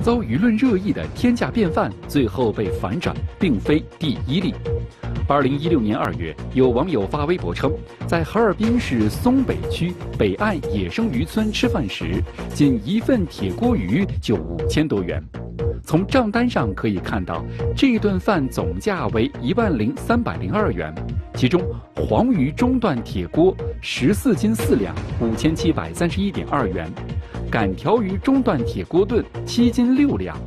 遭舆论热议的天价便饭最后被反转，并非第一例。2016年2月，有网友发微博称，在哈尔滨市松北区北岸野生渔村吃饭时，仅一份铁锅鱼就5000多元。从账单上可以看到，这顿饭总价为10302元，其中黄鱼中段铁锅14斤4两5731.2元，杆条鱼中段铁锅炖7斤6两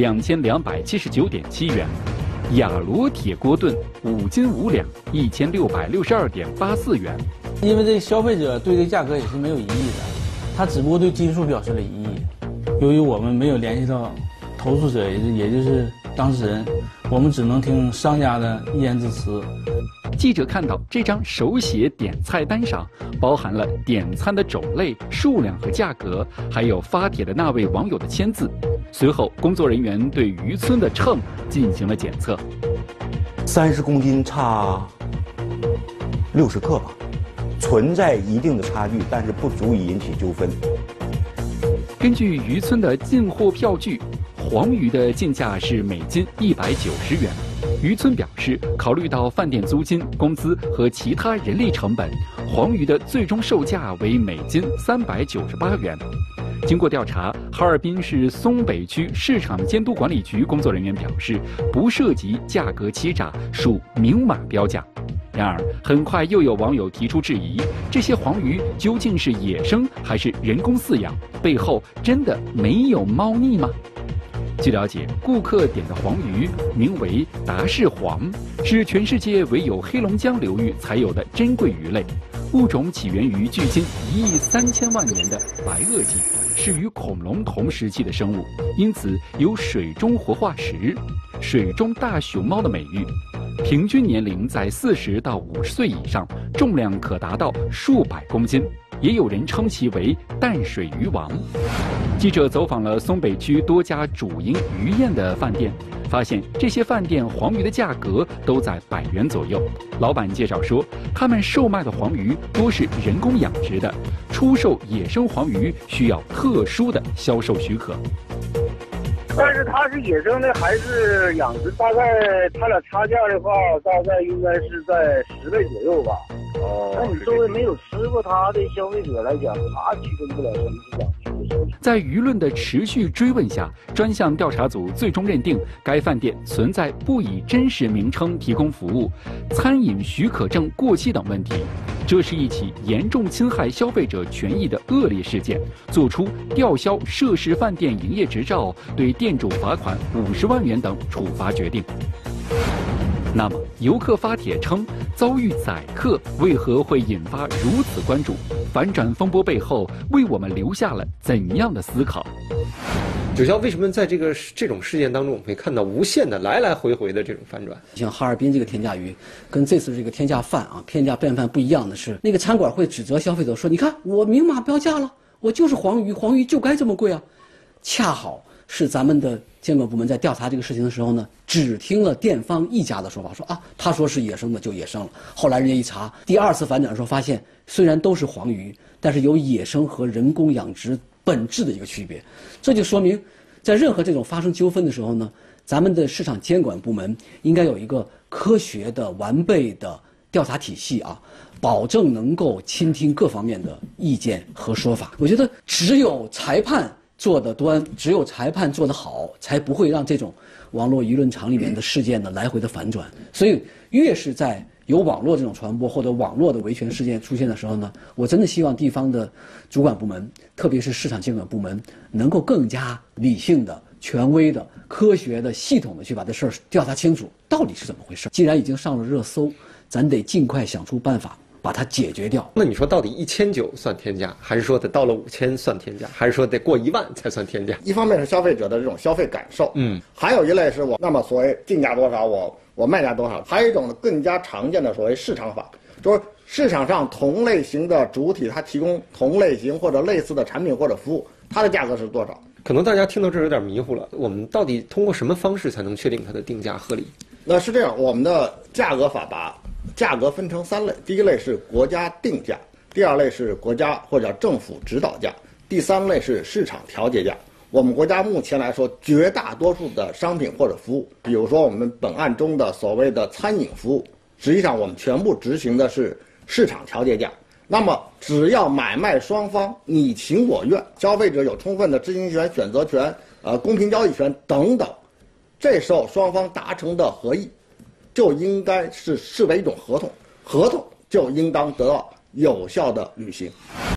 2279.7元，雅罗铁锅炖5斤5两1662.84元。 因为这消费者对这价格也是没有异议的，他只不过对基数表示了异议。由于我们没有联系到投诉者，也就是当事人，我们只能听商家的一言之词。 记者看到这张手写点菜单上包含了点餐的种类、数量和价格，还有发帖的那位网友的签字。随后，工作人员对渔村的秤进行了检测 ，30公斤差60克吧，存在一定的差距，但是不足以引起纠纷。 根据渔村的进货票据，黄鱼的进价是每斤190元。渔村表示，考虑到饭店租金、工资和其他人力成本，黄鱼的最终售价为每斤398元。经过调查，哈尔滨市松北区市场监督管理局工作人员表示，不涉及价格欺诈，属明码标价。然而，很快又有网友提出质疑：这些黄鱼究竟是野生还是人工饲养？背后真的没有猫腻吗？据了解，顾客点的黄鱼名为达氏黄，是全世界唯有黑龙江流域才有的珍贵鱼类，物种起源于距今1亿3000万年的白垩纪，是与恐龙同时期的生物，因此有水中活化石、水中大熊猫的美誉。平均年龄在40到50岁以上，重量可达到数百公斤，也有人称其为淡水鱼王。记者走访了松北区多家主营鱼宴的饭店，发现这些饭店黄鱼的价格都在100元左右。老板介绍说，他们售卖的黄鱼多是人工养殖的，出售野生黄鱼需要特殊的销售许可。 但是它是野生的还是养殖？大概它俩差价的话，大概应该是在10倍左右吧。那你作为没有吃过它的消费者来讲，他区分不了什么是养殖的。 在舆论的持续追问下，专项调查组最终认定该饭店存在不以真实名称提供服务、餐饮许可证过期等问题。这是一起严重侵害消费者权益的恶劣事件，作出吊销涉事饭店营业执照、对店主罚款50万元等处罚决定。那么，游客发帖称遭遇宰客，为何会引发如此关注？反转风波背后，为我们留下了怎样的思考？ 九霄，为什么在这种事件当中，我们会看到无限的来来回回的这种反转？ 像哈尔滨这个天价鱼，跟这次这个天价饭啊、天价便饭不一样的是，那个餐馆会指责消费者说：“你看，我明码标价了，我就是黄鱼，黄鱼就该这么贵啊。”恰好是咱们的监管部门在调查这个事情的时候呢，只听了店方一家的说法，说啊，他说是野生的就野生了。后来人家一查，第2次反转的时候发现，虽然都是黄鱼，但是有野生和人工养殖本质的一个区别。这就说明，在任何这种发生纠纷的时候呢，咱们的市场监管部门应该有一个科学的、完备的调查体系啊，保证能够倾听各方面的意见和说法。我觉得只有裁判做得端，只有裁判做得好，才不会让这种网络舆论场里面的事件呢来回的反转。所以，越是在有网络这种传播或者网络的维权事件出现的时候呢，我真的希望地方的主管部门，特别是市场监管部门，能够更加理性的、权威的、科学的、系统的去把这事儿调查清楚，到底是怎么回事。既然已经上了热搜，咱得尽快想出办法把它解决掉。 那你说到底1900算天价，还是说得到了5000算天价，还是说得过1万才算天价？ 一方面是消费者的这种消费感受，还有一类是我那么所谓进价多少我卖价多少，还有一种更加常见的所谓市场法，就是市场上同类型的主体它提供同类型或者类似的产品或者服务，它的价格是多少？ 可能大家听到这儿有点迷糊了，我们到底通过什么方式才能确定它的定价合理？ 那是这样，我们的价格法把价格分成3类，第一类是国家定价，第2类是国家或者政府指导价，第3类是市场调节价。 我们国家目前来说，绝大多数的商品或者服务，比如说我们本案中的所谓的餐饮服务，实际上我们全部执行的是市场调节价。那么，只要买卖双方你情我愿，消费者有充分的知情权、选择权、公平交易权等等，这时候双方达成的合意，就应该是视为一种合同，合同就应当得到有效的履行。